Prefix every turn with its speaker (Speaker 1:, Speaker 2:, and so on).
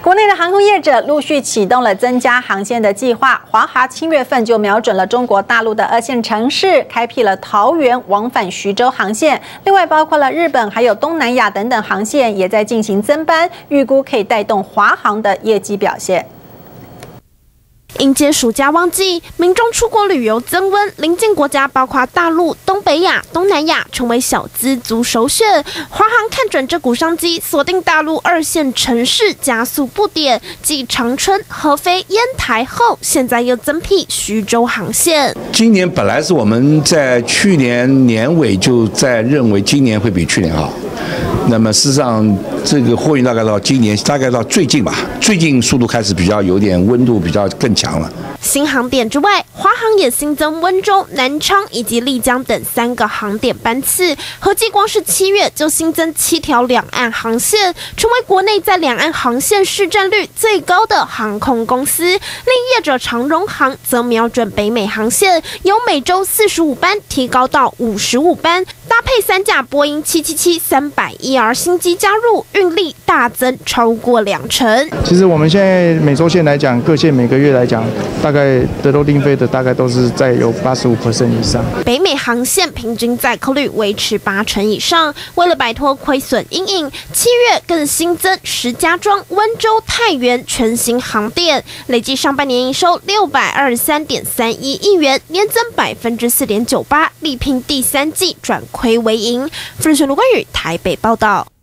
Speaker 1: 国内的航空业者陆续启动了增加航线的计划。华航7月份就瞄准了中国大陆的2线城市，开辟了桃园往返徐州航线。另外，包括了日本还有东南亚等等航线也在进行增班，预估可以带动华航的业绩表现。
Speaker 2: 迎接暑假旺季，民众出国旅游增温，邻近国家包括大陆、东北亚、东南亚成为小资族首选。华航看准这股商机，锁定大陆2线城市，加速布点，继长春、合肥、烟台后，现在又增辟徐州航线。
Speaker 3: 今年本来是我们在去年年尾就在认为今年会比去年好。 那么事实上，这个货运大概到今年，大概到最近吧，最近速度开始比较有点温度比较更强了。
Speaker 2: 新航点之外，华航也新增温州、南昌以及丽江等3个航点班次，合计光是7月就新增7条两岸航线，成为国内在两岸航线市占率最高的航空公司。另业者长荣航则瞄准北美航线，由每周45班提高到55班，搭配3架波音777-300ER 新机加入，运力大增超过20%。
Speaker 4: 其实我们现在每周线来讲，各线每个月来讲，大概得到订飞的大概都是在有85% 以上。
Speaker 2: 北美航线平均载客率维持80%以上。为了摆脱亏损阴影，7月更新增石家庄、温州、太原全新航点，累计上半年营收623.31亿元，年增4.98%，力拼第3季转亏为盈。富士卢冠宇台北报道。